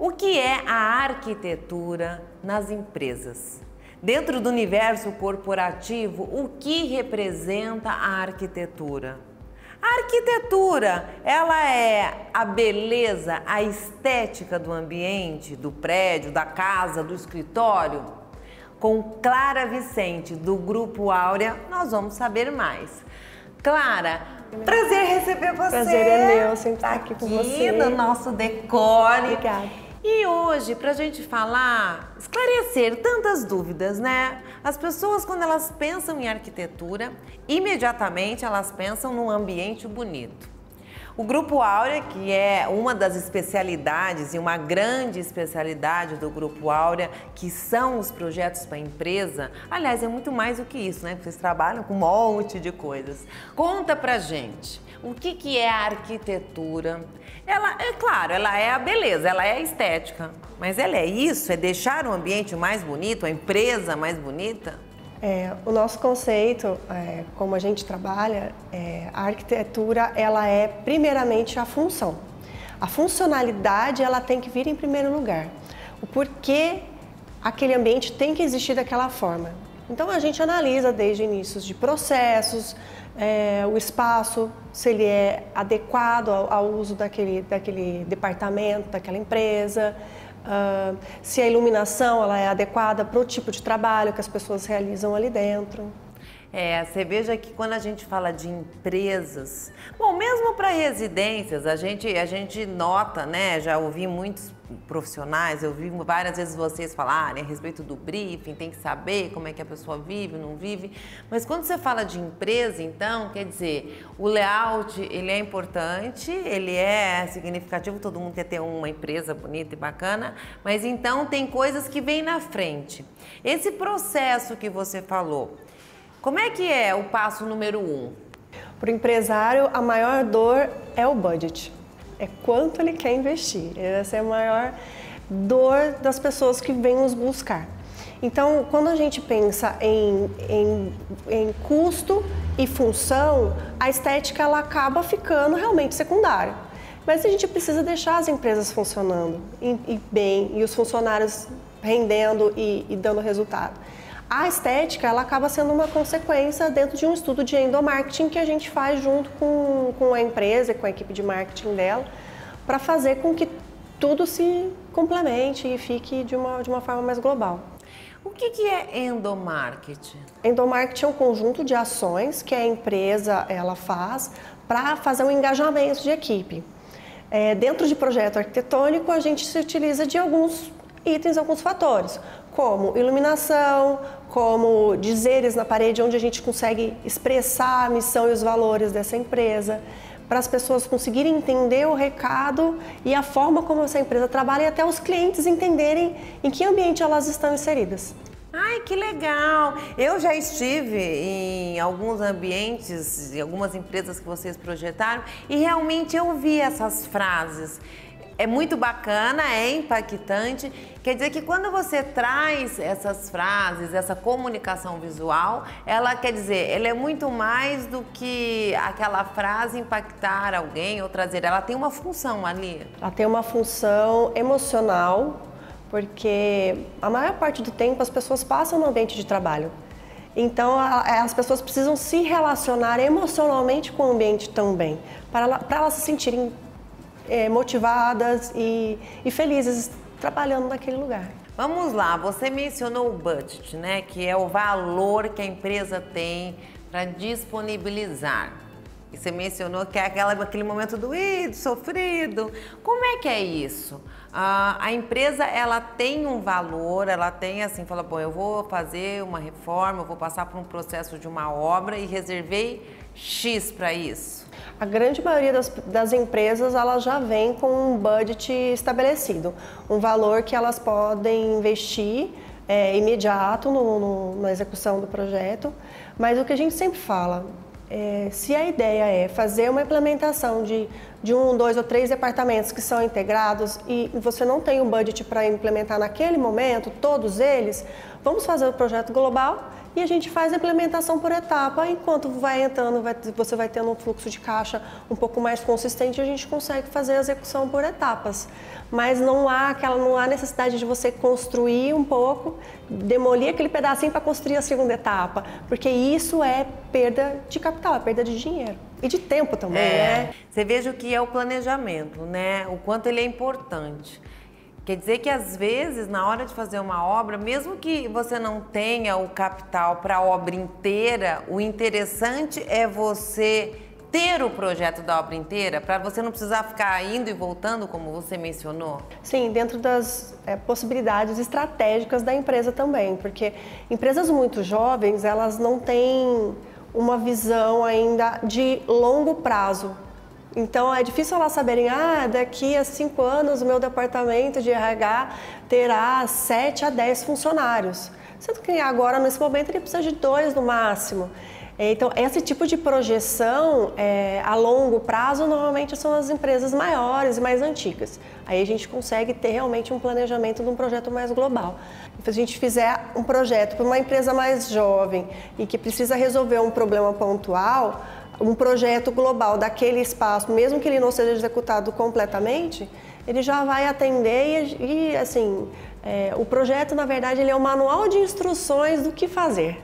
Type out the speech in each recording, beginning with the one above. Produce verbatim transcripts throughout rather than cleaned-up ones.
O que é a arquitetura nas empresas? Dentro do universo corporativo, o que representa a arquitetura? A arquitetura, ela é a beleza, a estética do ambiente, do prédio, da casa, do escritório? Com Clara Vicente, do Grupo Áurea, nós vamos saber mais. Clara, prazer receber você. Prazer é meu, sempre estar aqui com você. Aqui no nosso Decore. Obrigada. E hoje, para a gente falar, esclarecer tantas dúvidas, né? As pessoas, quando elas pensam em arquitetura, imediatamente elas pensam num ambiente bonito. O Grupo Áurea, que é uma das especialidades e uma grande especialidade do Grupo Áurea, que são os projetos para a empresa, aliás, é muito mais do que isso, né? Vocês trabalham com um monte de coisas. Conta pra gente, o que que é a arquitetura? Ela, é claro, ela é a beleza, ela é a estética, mas ela é isso? É deixar o ambiente mais bonito, a empresa mais bonita? É, o nosso conceito, é, como a gente trabalha, é, a arquitetura, ela é primeiramente a função. A funcionalidade, ela tem que vir em primeiro lugar. O porquê aquele ambiente tem que existir daquela forma. Então a gente analisa desde inícios de processos, é, o espaço, se ele é adequado ao, ao uso daquele, daquele departamento, daquela empresa, uh, se a iluminação ela é adequada para o tipo de trabalho que as pessoas realizam ali dentro. É, você veja que quando a gente fala de empresas, bom, mesmo para residências, a gente, a gente nota, né, já ouvi muitos profissionais, eu ouvi várias vezes vocês falarem a respeito do briefing, tem que saber como é que a pessoa vive, não vive, mas quando você fala de empresa, então, quer dizer, o layout, ele é importante, ele é significativo, todo mundo quer ter uma empresa bonita e bacana, mas então tem coisas que vêm na frente. Esse processo que você falou, como é que é o passo número um? Para o empresário, a maior dor é o budget. É quanto ele quer investir. Essa é a maior dor das pessoas que vêm nos buscar. Então, quando a gente pensa em, em, em custo e função, a estética ela acaba ficando realmente secundária. Mas a gente precisa deixar as empresas funcionando e, e bem, e os funcionários rendendo e, e dando resultado. A estética, ela acaba sendo uma consequência dentro de um estudo de endomarketing que a gente faz junto com, com a empresa, com a equipe de marketing dela, para fazer com que tudo se complemente e fique de uma, de uma forma mais global. O que que é endomarketing? Endomarketing é um conjunto de ações que a empresa ela faz para fazer um engajamento de equipe. É, dentro de projeto arquitetônico, a gente se utiliza de alguns itens, alguns fatores, como iluminação, como dizeres na parede onde a gente consegue expressar a missão e os valores dessa empresa, para as pessoas conseguirem entender o recado e a forma como essa empresa trabalha e até os clientes entenderem em que ambiente elas estão inseridas. Ai, que legal! Eu já estive em alguns ambientes, em algumas empresas que vocês projetaram e realmente eu vi essas frases. É muito bacana, é impactante. Quer dizer que quando você traz essas frases, essa comunicação visual, ela quer dizer, ela é muito mais do que aquela frase impactar alguém ou trazer. Ela tem uma função ali. Ela tem uma função emocional, porque a maior parte do tempo as pessoas passam no ambiente de trabalho. Então as pessoas precisam se relacionar emocionalmente com o ambiente também, para elas se sentirem É, motivadas e, e felizes trabalhando naquele lugar. Vamos lá, você mencionou o budget, né? Que é o valor que a empresa tem para disponibilizar. E você mencionou que é aquela, aquele momento doído, sofrido. Como é que é isso? Ah, a empresa, ela tem um valor, ela tem assim, fala, bom, eu vou fazer uma reforma, eu vou passar por um processo de uma obra e reservei X para isso. A grande maioria das, das empresas, elas já vem com um budget estabelecido, um valor que elas podem investir é, imediato no, no, na execução do projeto, mas o que a gente sempre fala, é, se a ideia é fazer uma implementação de de um, dois ou três departamentos que são integrados e você não tem um budget para implementar naquele momento, todos eles, vamos fazer o projeto global e a gente faz a implementação por etapa. Enquanto vai entrando, vai, você vai tendo um fluxo de caixa um pouco mais consistente, a gente consegue fazer a execução por etapas. Mas não há, aquela, não há necessidade de você construir um pouco, demolir aquele pedacinho para construir a segunda etapa, porque isso é perda de capital, é perda de dinheiro. E de tempo também, é, né? Você veja o que é o planejamento, né? O quanto ele é importante. Quer dizer que às vezes, na hora de fazer uma obra, mesmo que você não tenha o capital para a obra inteira, o interessante é você ter o projeto da obra inteira, para você não precisar ficar indo e voltando, como você mencionou? Sim, dentro das é, possibilidades estratégicas da empresa também, porque empresas muito jovens, elas não têm uma visão ainda de longo prazo. Então é difícil elas saberem, ah, daqui a cinco anos o meu departamento de R H terá sete a dez funcionários. Sendo que agora, nesse momento, ele precisa de dois no máximo. Então, esse tipo de projeção é, a longo prazo, normalmente são as empresas maiores e mais antigas. Aí a gente consegue ter realmente um planejamento de um projeto mais global. Se a gente fizer um projeto para uma empresa mais jovem e que precisa resolver um problema pontual, um projeto global daquele espaço, mesmo que ele não seja executado completamente, ele já vai atender e, e assim, é, o projeto, na verdade, ele é um manual de instruções do que fazer.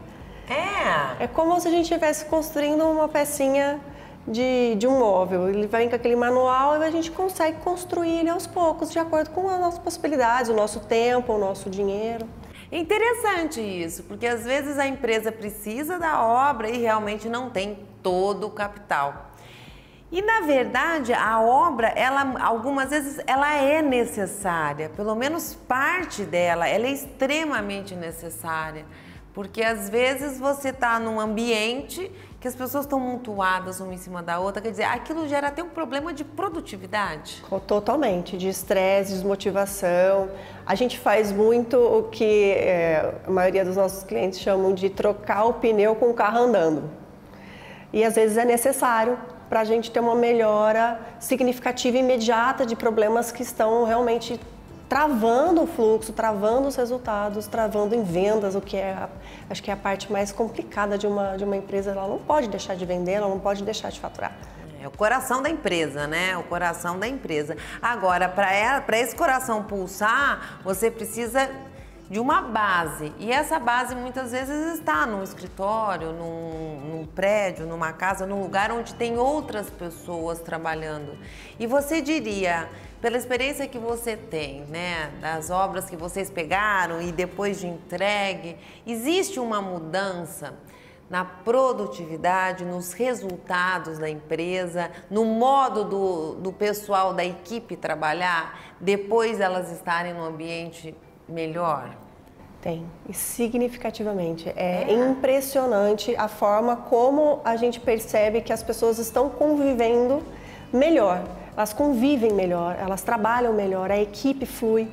É. É como se a gente estivesse construindo uma pecinha de, de um móvel. Ele vem com aquele manual e a gente consegue construir ele aos poucos, de acordo com as nossas possibilidades, o nosso tempo, o nosso dinheiro. Interessante isso, porque às vezes a empresa precisa da obra e realmente não tem todo o capital. E na verdade a obra, ela, algumas vezes ela é necessária, pelo menos parte dela, ela é extremamente necessária. Porque às vezes você está num ambiente que as pessoas estão montuadas uma em cima da outra, quer dizer, aquilo gera até um problema de produtividade. Totalmente, de estresse, desmotivação. A gente faz muito o que é, a maioria dos nossos clientes chamam de trocar o pneu com o carro andando. E às vezes é necessário para a gente ter uma melhora significativa e imediata de problemas que estão realmente travando o fluxo, travando os resultados, travando em vendas, o que é, a, acho que é a parte mais complicada de uma, de uma empresa. Ela não pode deixar de vender, ela não pode deixar de faturar. É o coração da empresa, né? O coração da empresa. Agora, para esse coração pulsar, você precisa de uma base. E essa base muitas vezes está num escritório, num, num prédio, numa casa, num lugar onde tem outras pessoas trabalhando. E você diria, pela experiência que você tem, né, das obras que vocês pegaram e depois de entregue, existe uma mudança na produtividade, nos resultados da empresa, no modo do, do pessoal da equipe trabalhar, depois elas estarem num ambiente melhor? Tem, e significativamente. É, é impressionante a forma como a gente percebe que as pessoas estão convivendo melhor. Elas convivem melhor, elas trabalham melhor, a equipe flui.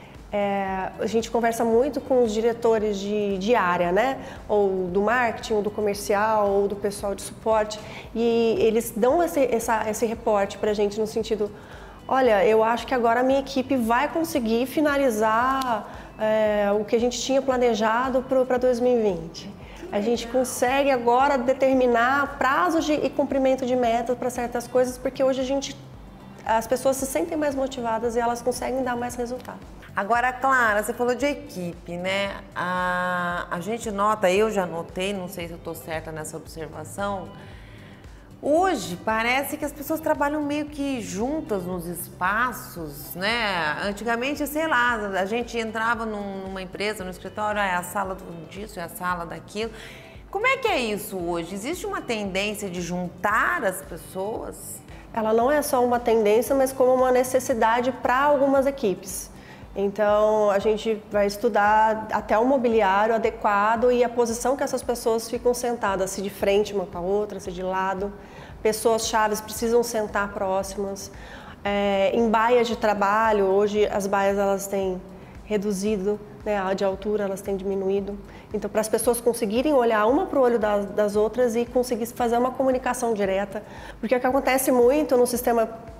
É, a gente conversa muito com os diretores de, de área, né? Ou do marketing, ou do comercial, ou do pessoal de suporte, e eles dão esse, essa, esse reporte para a gente no sentido, olha, eu acho que agora a minha equipe vai conseguir finalizar é, o que a gente tinha planejado para dois mil e vinte. A gente consegue agora determinar prazos de, e cumprimento de metas para certas coisas, porque hoje a gente, as pessoas se sentem mais motivadas e elas conseguem dar mais resultado. Agora, Clara, você falou de equipe, né? A, a gente nota, eu já notei, não sei se eu estou certa nessa observação, hoje parece que as pessoas trabalham meio que juntas nos espaços, né? Antigamente, sei lá, a gente entrava num, numa empresa, no escritório, é a sala disso, é a sala daquilo. Como é que é isso hoje? Existe uma tendência de juntar as pessoas? Ela não é só uma tendência, mas como uma necessidade para algumas equipes. Então, a gente vai estudar até o mobiliário adequado e a posição que essas pessoas ficam sentadas, se de frente uma para a outra, se de lado. Pessoas chaves precisam sentar próximas. É, em baias de trabalho, hoje as baias elas têm reduzido, né, de altura elas têm diminuído. Então, para as pessoas conseguirem olhar uma para o olho das, das outras e conseguir fazer uma comunicação direta. Porque o que acontece muito no sistema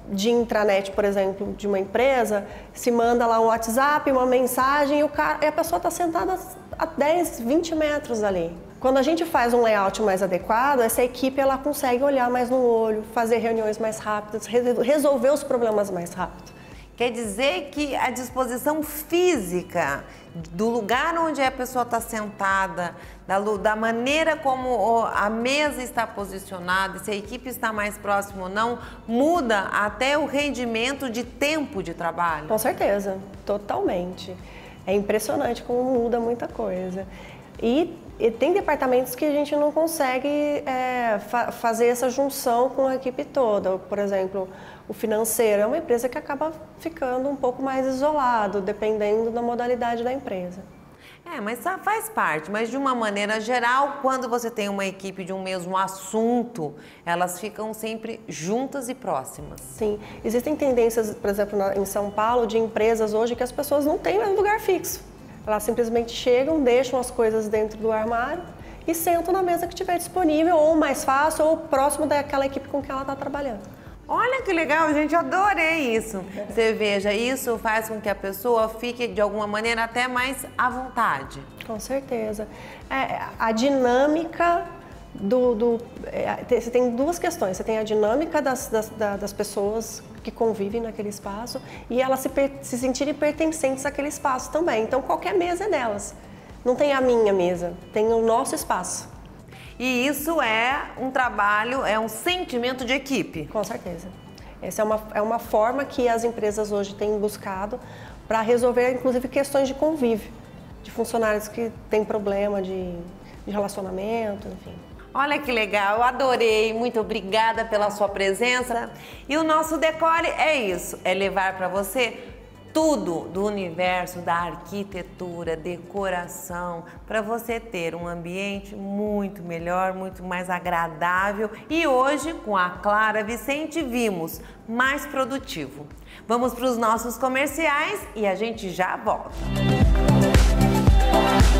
de intranet, por exemplo, de uma empresa, se manda lá um WhatsApp, uma mensagem e, o cara, e a pessoa está sentada a dez, vinte metros ali. Quando a gente faz um layout mais adequado, essa equipe ela consegue olhar mais no olho, fazer reuniões mais rápidas, resolver os problemas mais rápido. Quer dizer que a disposição física do lugar onde a pessoa está sentada, da, da maneira como a mesa está posicionada, se a equipe está mais próxima ou não, muda até o rendimento de tempo de trabalho? Com certeza, totalmente. É impressionante como muda muita coisa. E, e tem departamentos que a gente não consegue é, fa fazer essa junção com a equipe toda. Por exemplo, o financeiro é uma empresa que acaba ficando um pouco mais isolado, dependendo da modalidade da empresa. É, mas faz parte, mas de uma maneira geral, quando você tem uma equipe de um mesmo assunto, elas ficam sempre juntas e próximas. Sim, existem tendências, por exemplo, em São Paulo, de empresas hoje que as pessoas não têm mais lugar fixo. Elas simplesmente chegam, deixam as coisas dentro do armário e sentam na mesa que estiver disponível, ou mais fácil, ou próximo daquela equipe com que ela está trabalhando. Olha que legal, gente, adorei isso. Você veja, isso faz com que a pessoa fique de alguma maneira até mais à vontade. Com certeza. É, a dinâmica do... do é, você tem duas questões, você tem a dinâmica das, das, das pessoas que convivem naquele espaço e elas se, se sentirem pertencentes àquele espaço também. Então qualquer mesa é delas. Não tem a minha mesa, tem o nosso espaço. E isso é um trabalho, é um sentimento de equipe. Com certeza. Essa é uma, é uma forma que as empresas hoje têm buscado para resolver, inclusive, questões de convívio, de funcionários que têm problema de, de relacionamento, enfim. Olha que legal, eu adorei, muito obrigada pela sua presença. E o nosso Decore é isso, é levar para você tudo do universo da arquitetura, decoração, para você ter um ambiente muito melhor, muito mais agradável. E hoje, com a Clara Vicente, vimos mais produtivo. Vamos para os nossos comerciais e a gente já volta.